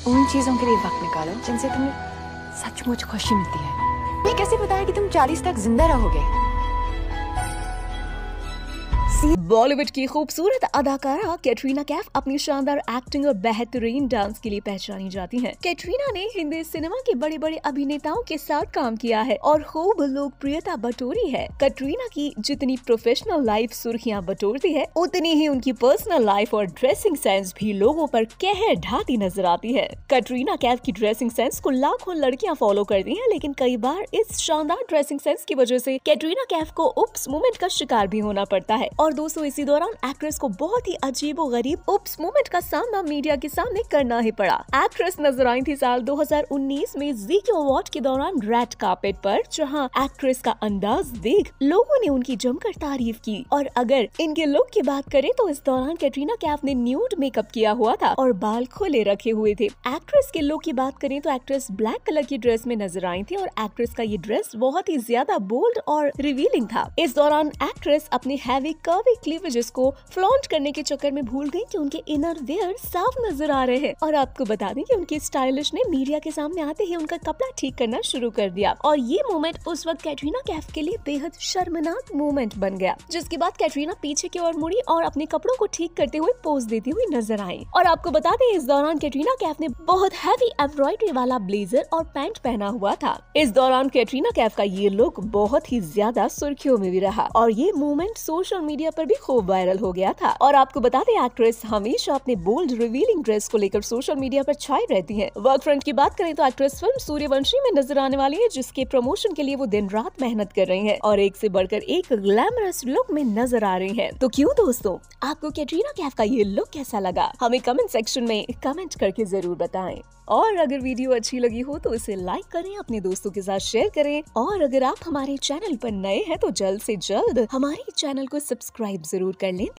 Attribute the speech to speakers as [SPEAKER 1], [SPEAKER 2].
[SPEAKER 1] उन चीजों के लिए वक्त निकालो जिनसे तुम्हें सचमुच खुशी मिलती है। मैं कैसे बताया कि तुम 40 तक जिंदा रहोगे?
[SPEAKER 2] बॉलीवुड की खूबसूरत अदाकारा कैटरीना कैफ अपनी शानदार एक्टिंग और बेहतरीन डांस के लिए पहचानी जाती हैं। कैटरीना ने हिंदी सिनेमा के बड़े बड़े अभिनेताओं के साथ काम किया है और खूब लोकप्रियता बटोरी है। कैटरीना की जितनी प्रोफेशनल लाइफ सुर्खियां बटोरती है, उतनी ही उनकी पर्सनल लाइफ और ड्रेसिंग सेंस भी लोगों पर कहर ढाती नजर आती है। कैटरीना कैफ की ड्रेसिंग सेंस को लाखों लड़कियां फॉलो करती हैं, लेकिन कई बार इस शानदार ड्रेसिंग सेंस की वजह से कैटरीना कैफ को उप्स मोमेंट का शिकार भी होना पड़ता है। और दोस्तों, इसी दौरान एक्ट्रेस को बहुत ही अजीबोगरीब उप्स मोमेंट का सामना मीडिया के सामने करना ही पड़ा। एक्ट्रेस नजर आई थी साल 2019 में ज़ी अवार्ड के दौरान रेड कार्पेट पर, जहां एक्ट्रेस का अंदाज देख लोगों ने उनकी जमकर तारीफ की। और अगर इनके लुक की बात करें तो इस दौरान कैटरीना कैफ ने न्यूड मेकअप किया हुआ था और बाल खुले रखे हुए थे। एक्ट्रेस के लुक की बात करें तो एक्ट्रेस ब्लैक कलर की ड्रेस में नजर आई थी और एक्ट्रेस का ये ड्रेस बहुत ही ज्यादा बोल्ड और रिवीलिंग था। इस दौरान एक्ट्रेस अपने हैवी कर्वी क्लीवेजेस को फ्लॉन्ट करने के चक्कर में भूल गई कि उनके इनर वेयर साफ नजर आ रहे हैं। और आपको बता दें कि उनके स्टाइलिश ने मीडिया के सामने आते ही उनका कपड़ा ठीक करना शुरू कर दिया और ये मोमेंट उस वक्त कैटरीना कैफ के लिए बेहद शर्मनाक मोमेंट बन गया। जिसके बाद कैटरीना पीछे की ओर मुड़ी और अपने कपड़ों को ठीक करते हुए पोज देती हुई नजर आई। और आपको बता दें, इस दौरान कैटरीना कैफ ने बहुत हैवी एम्ब्रॉयडरी वाला ब्लेजर और पैंट पहना हुआ था। इस दौरान कैटरीना कैफ का ये लुक बहुत ही ज्यादा सुर्खियों में भी रहा और ये मोमेंट सोशल मीडिया पर भी खूब वायरल हो गया था। और आपको बता दें, एक्ट्रेस हमेशा अपने बोल्ड रिवीलिंग ड्रेस को लेकर सोशल मीडिया पर छाई रहती हैं। वर्क फ्रंट की बात करें तो एक्ट्रेस फिल्म सूर्यवंशी में नजर आने वाली है, जिसके प्रमोशन के लिए वो दिन रात मेहनत कर रही हैं और एक से बढ़कर एक ग्लैमरस लुक में नजर आ रही हैं। तो क्यों दोस्तों, आपको कैटरीना कैफ का ये लुक कैसा लगा? हमें कमेंट सेक्शन में कमेंट करके जरूर बताएं। और अगर वीडियो अच्छी लगी हो तो इसे लाइक करें, अपने दोस्तों के साथ शेयर करें और अगर आप हमारे चैनल पर नए हैं तो जल्द से जल्द हमारे चैनल को सब्सक्राइब जरूर कर लें